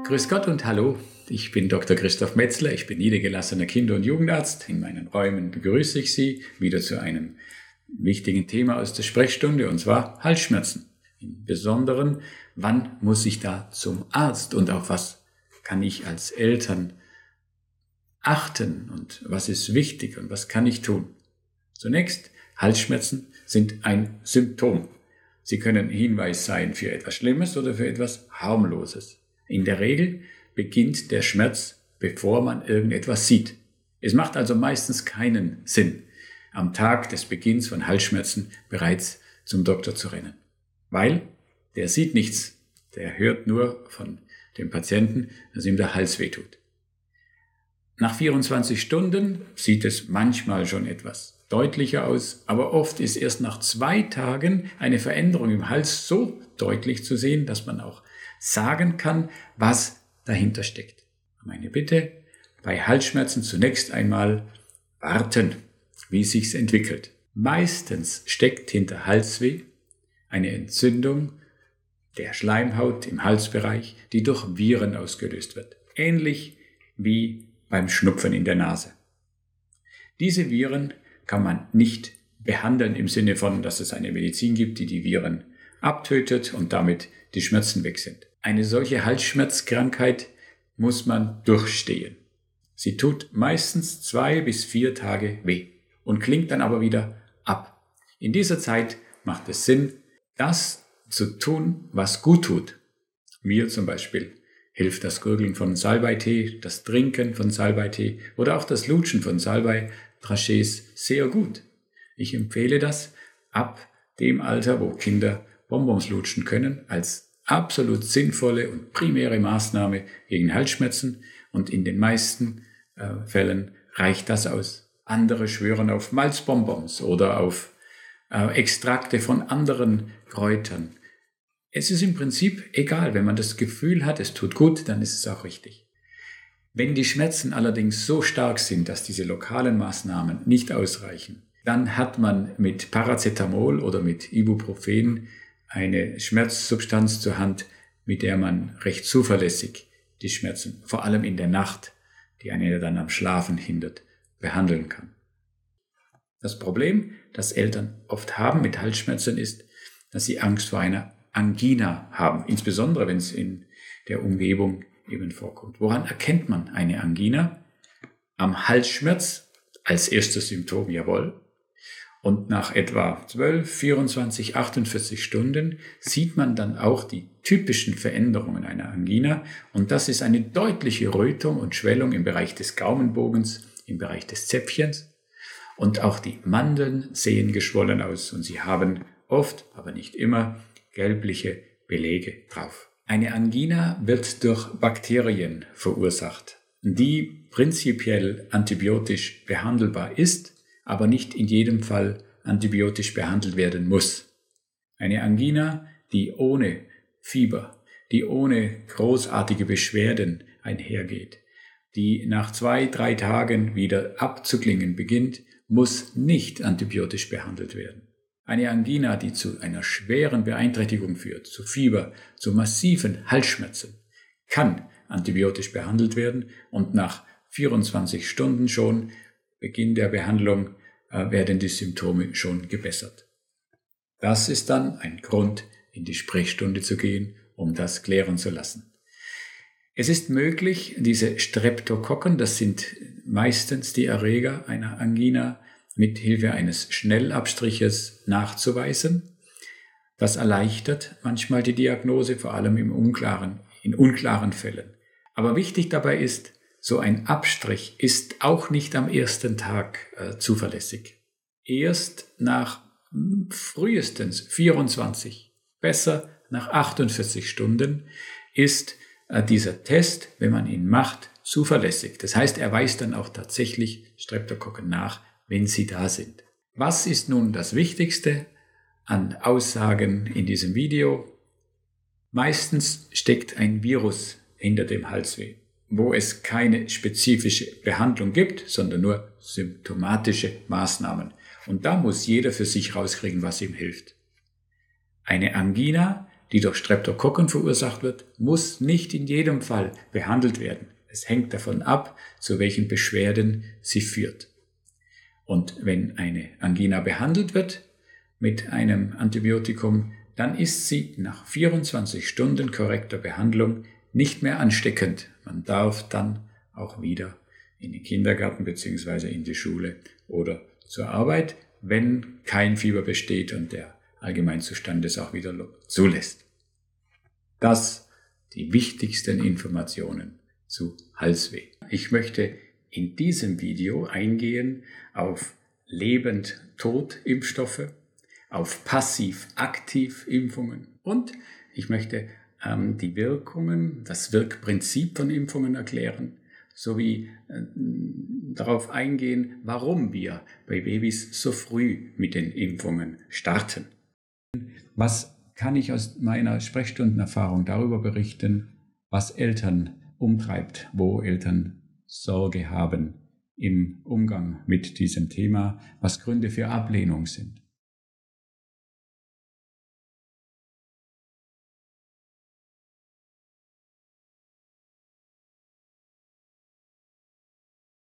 Grüß Gott und hallo, ich bin Dr. Christoph Metzler, ich bin niedergelassener Kinder- und Jugendarzt. In meinen Räumen begrüße ich Sie wieder zu einem wichtigen Thema aus der Sprechstunde, und zwar Halsschmerzen. Im Besonderen, wann muss ich da zum Arzt und auf was kann ich als Eltern achten und was ist wichtig und was kann ich tun? Zunächst, Halsschmerzen sind ein Symptom. Sie können Hinweis sein für etwas Schlimmes oder für etwas Harmloses. In der Regel beginnt der Schmerz, bevor man irgendetwas sieht. Es macht also meistens keinen Sinn, am Tag des Beginns von Halsschmerzen bereits zum Doktor zu rennen. Weil der sieht nichts, der hört nur von dem Patienten, dass ihm der Hals wehtut. Nach 24 Stunden sieht es manchmal schon etwas deutlicher aus, aber oft ist erst nach 2 Tagen eine Veränderung im Hals so deutlich zu sehen, dass man auch sagen kann, was dahinter steckt. Meine Bitte, bei Halsschmerzen zunächst einmal warten, wie es sich entwickelt. Meistens steckt hinter Halsweh eine Entzündung der Schleimhaut im Halsbereich, die durch Viren ausgelöst wird. Ähnlich wie beim Schnupfen in der Nase. Diese Viren kann man nicht behandeln im Sinne von, dass es eine Medizin gibt, die die Viren abtötet und damit die Schmerzen weg sind. Eine solche Halsschmerzkrankheit muss man durchstehen. Sie tut meistens 2 bis 4 Tage weh und klingt dann aber wieder ab. In dieser Zeit macht es Sinn, das zu tun, was gut tut. Mir zum Beispiel hilft das Gurgeln von Salbeitee, das Trinken von Salbeitee oder auch das Lutschen von Salbei-Trachés sehr gut. Ich empfehle das ab dem Alter, wo Kinder Bonbons lutschen können, als absolut sinnvolle und primäre Maßnahme gegen Halsschmerzen, und in den meisten Fällen reicht das aus. Andere schwören auf Malzbonbons oder auf Extrakte von anderen Kräutern. Es ist im Prinzip egal, wenn man das Gefühl hat, es tut gut, dann ist es auch richtig. Wenn die Schmerzen allerdings so stark sind, dass diese lokalen Maßnahmen nicht ausreichen, dann hat man mit Paracetamol oder mit Ibuprofen eine Schmerzsubstanz zur Hand, mit der man recht zuverlässig die Schmerzen, vor allem in der Nacht, die einen ja dann am Schlafen hindert, behandeln kann. Das Problem, das Eltern oft haben mit Halsschmerzen, ist, dass sie Angst vor einer Angina haben, insbesondere wenn es in der Umgebung eben vorkommt. Woran erkennt man eine Angina? Am Halsschmerz als erstes Symptom, jawohl. Und nach etwa 12, 24, 48 Stunden sieht man dann auch die typischen Veränderungen einer Angina. Und das ist eine deutliche Rötung und Schwellung im Bereich des Gaumenbogens, im Bereich des Zäpfchens. Und auch die Mandeln sehen geschwollen aus und sie haben oft, aber nicht immer, gelbliche Belege drauf. Eine Angina wird durch Bakterien verursacht, die prinzipiell antibiotisch behandelbar ist, aber nicht in jedem Fall antibiotisch behandelt werden muss. Eine Angina, die ohne Fieber, die ohne großartige Beschwerden einhergeht, die nach 2, 3 Tagen wieder abzuklingen beginnt, muss nicht antibiotisch behandelt werden. Eine Angina, die zu einer schweren Beeinträchtigung führt, zu Fieber, zu massiven Halsschmerzen, kann antibiotisch behandelt werden und nach 24 Stunden schon Beginn der Behandlung werden die Symptome schon gebessert. Das ist dann ein Grund, in die Sprechstunde zu gehen, um das klären zu lassen. Es ist möglich, diese Streptokokken, das sind meistens die Erreger einer Angina, mit Hilfe eines Schnellabstriches nachzuweisen. Das erleichtert manchmal die Diagnose, vor allem in unklaren Fällen. Aber wichtig dabei ist, so ein Abstrich ist auch nicht am ersten Tag zuverlässig. Erst nach frühestens 24, besser nach 48 Stunden ist dieser Test, wenn man ihn macht, zuverlässig. Das heißt, er weist dann auch tatsächlich Streptokokken nach, wenn sie da sind. Was ist nun das Wichtigste an Aussagen in diesem Video? Meistens steckt ein Virus hinter dem Halsweh, wo es keine spezifische Behandlung gibt, sondern nur symptomatische Maßnahmen. Und da muss jeder für sich rauskriegen, was ihm hilft. Eine Angina, die durch Streptokokken verursacht wird, muss nicht in jedem Fall behandelt werden. Es hängt davon ab, zu welchen Beschwerden sie führt. Und wenn eine Angina behandelt wird mit einem Antibiotikum, dann ist sie nach 24 Stunden korrekter Behandlung nicht mehr ansteckend. Man darf dann auch wieder in den Kindergarten bzw. in die Schule oder zur Arbeit, wenn kein Fieber besteht und der Allgemeinzustand es auch wieder zulässt. Das die wichtigsten Informationen zu Halsweh. Ich möchte in diesem Video eingehen auf Lebend-Tod-Impfstoffe, auf Passiv-Aktiv-Impfungen und ich möchte die Wirkungen, das Wirkprinzip von Impfungen erklären, sowie darauf eingehen, warum wir bei Babys so früh mit den Impfungen starten. Was kann ich aus meiner Sprechstundenerfahrung darüber berichten, was Eltern umtreibt, wo Eltern Sorge haben im Umgang mit diesem Thema, was Gründe für Ablehnung sind?